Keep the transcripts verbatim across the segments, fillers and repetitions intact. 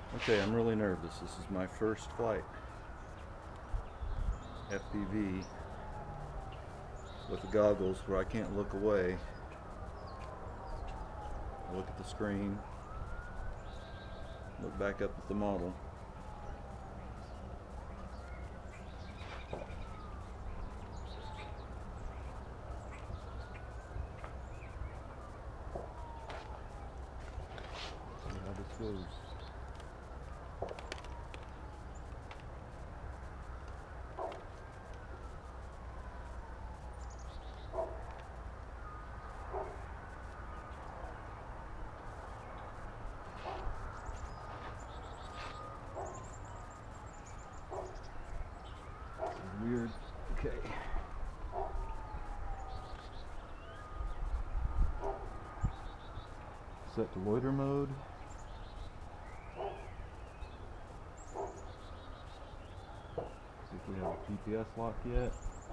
Okay, I'm really nervous. This is my first flight. F P V with the goggles where I can't look away. I look at the screen, look back up at the model. See how this goes. Weird. Okay. Set to loiter mode. See if we have a G P S lock yet.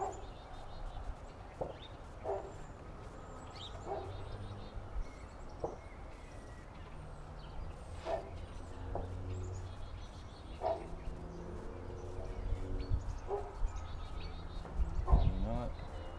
Not.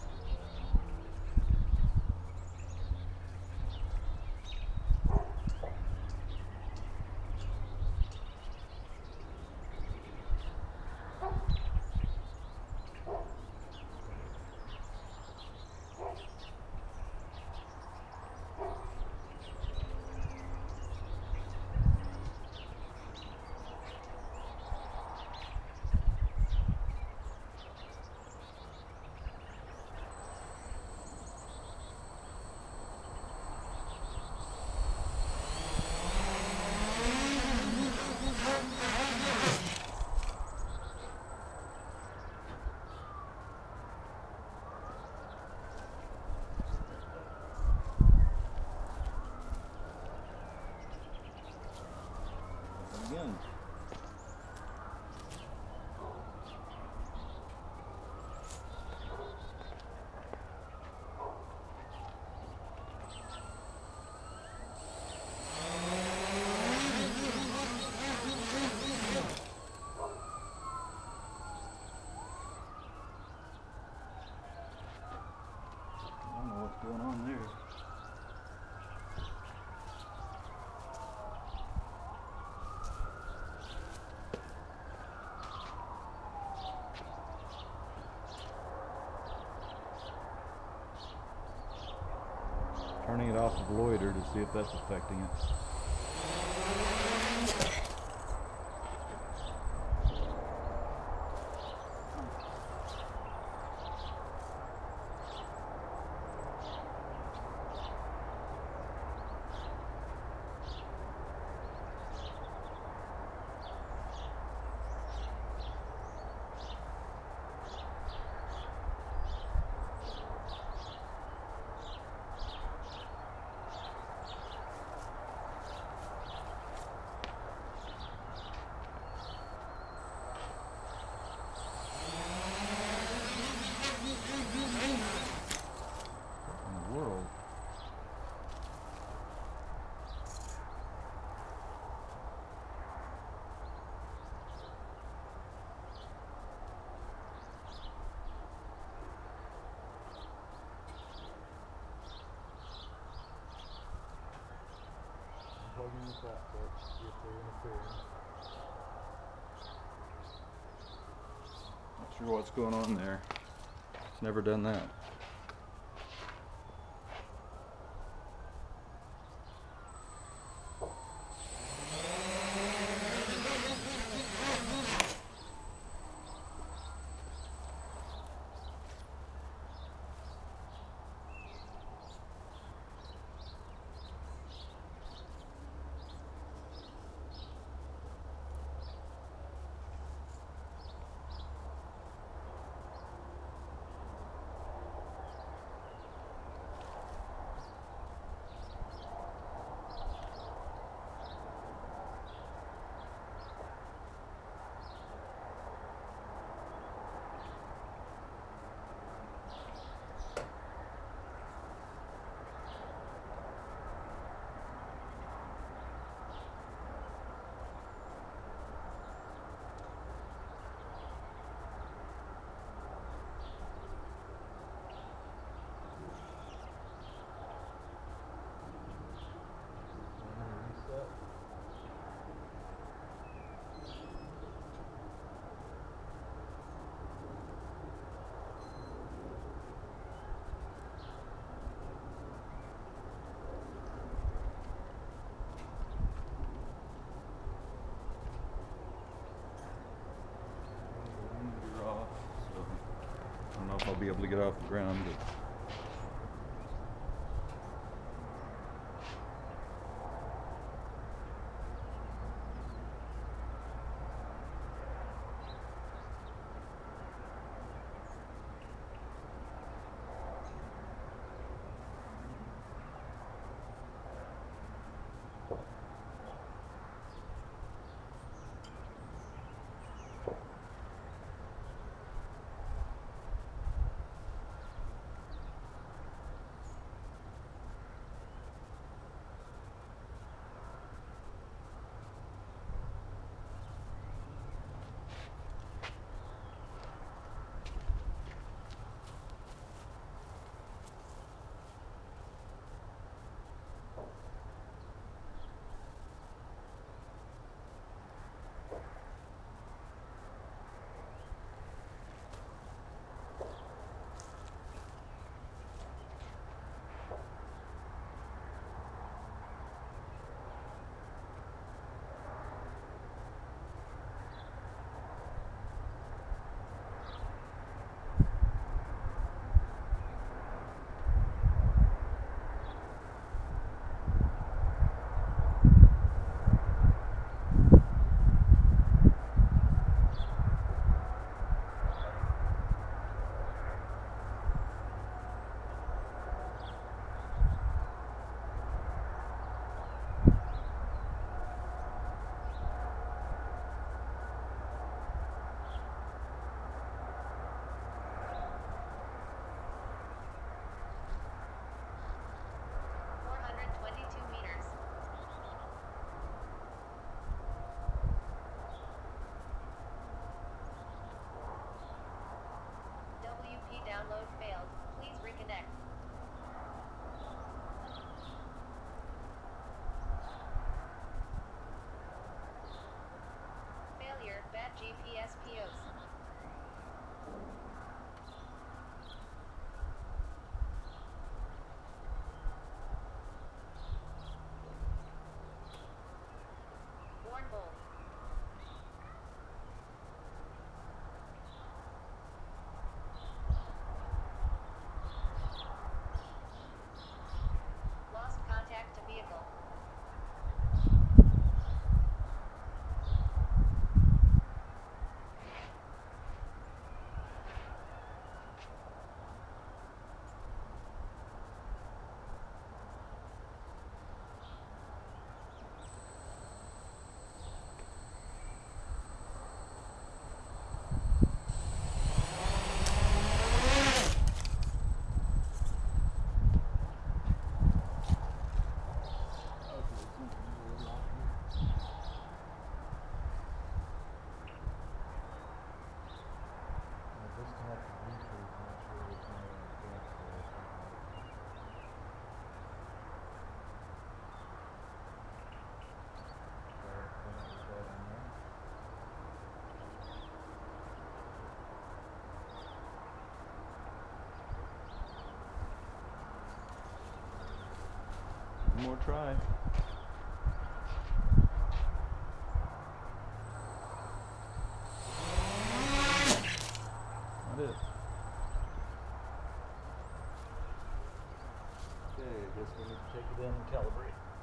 Again. I don't know what's going on there. Turning it off of loiter to see if that's affecting it. World. Plugging the Fatshark to see if they're interfering. Not sure what's going on there. It's never done that. be able to get off the ground. But download failed. Please reconnect. Failure, bad G P S P Os. Warn bold. Lost contact to vehicle. one more try. Not it. Okay, I guess we need to take it in and calibrate.